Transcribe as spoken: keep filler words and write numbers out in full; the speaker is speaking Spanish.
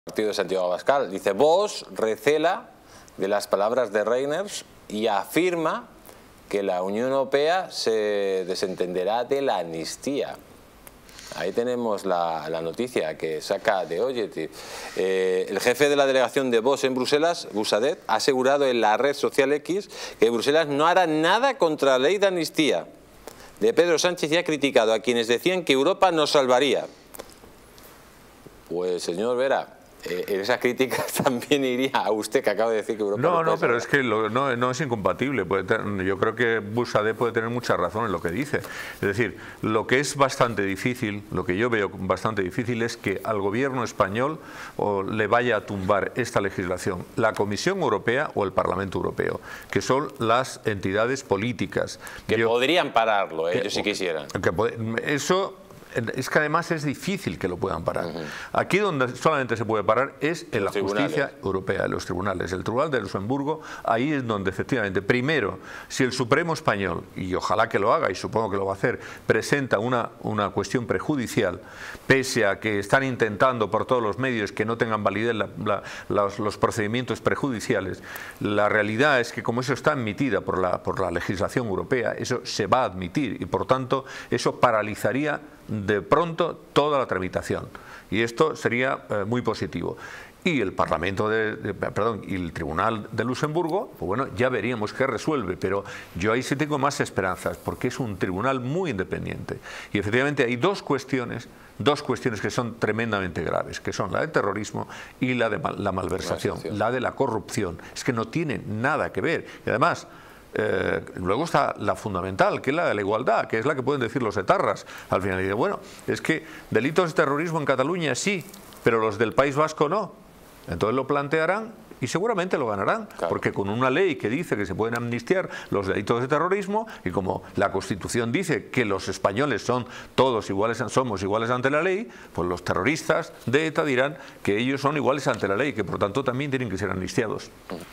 Partido de Santiago Abascal. Dice, Vox recela de las palabras de Reynders y afirma que la Unión Europea se desentenderá de la amnistía. Ahí tenemos la, la noticia que saca de Objective. Eh, el jefe de la delegación de Vox en Bruselas, Busadet, ha asegurado en la red social X que Bruselas no hará nada contra la ley de amnistía de Pedro Sánchez y ha criticado a quienes decían que Europa nos salvaría. Pues, señor Vera, Eh, en esas críticas también iría a usted, que acaba de decir que Europa... No, no, pero es que lo, no, no es incompatible. Puede tener, yo creo que Busadet puede tener mucha razón en lo que dice. Es decir, lo que es bastante difícil, lo que yo veo bastante difícil es que al gobierno español o le vaya a tumbar esta legislación la Comisión Europea o el Parlamento Europeo, que son las entidades políticas. Que yo, podrían pararlo, eh, que, ellos si quisieran. Que, eso... Es que además es difícil que lo puedan parar. Uh-huh. Aquí donde solamente se puede parar es en los la justicia europea, en los tribunales. El Tribunal de Luxemburgo, ahí es donde efectivamente, primero, si el Supremo Español, y ojalá que lo haga, y supongo que lo va a hacer, presenta una, una cuestión prejudicial, pese a que están intentando por todos los medios que no tengan validez la, la, los, los procedimientos prejudiciales, la realidad es que como eso está admitida por la, por la legislación europea, eso se va a admitir y por tanto eso paralizaría de pronto toda la tramitación y esto sería eh, muy positivo. Y el Parlamento de, de, perdón, y el Tribunal de Luxemburgo, pues bueno, ya veríamos qué resuelve, pero yo ahí sí tengo más esperanzas porque es un tribunal muy independiente y efectivamente hay dos cuestiones dos cuestiones que son tremendamente graves, que son la de terrorismo y la de mal, la malversación, la, la de la corrupción. Es que no tienen nada que ver y además Eh, luego está la fundamental, que es la de la igualdad, que es la que pueden decir los etarras al final. Y de, bueno, es que delitos de terrorismo en Cataluña sí, pero los del País Vasco no. Entonces lo plantearán y seguramente lo ganarán, claro, porque con una ley que dice que se pueden amnistiar los delitos de terrorismo y como la Constitución dice que los españoles son todos iguales, somos iguales ante la ley, pues los terroristas de ETA dirán que ellos son iguales ante la ley, que por tanto también tienen que ser amnistiados.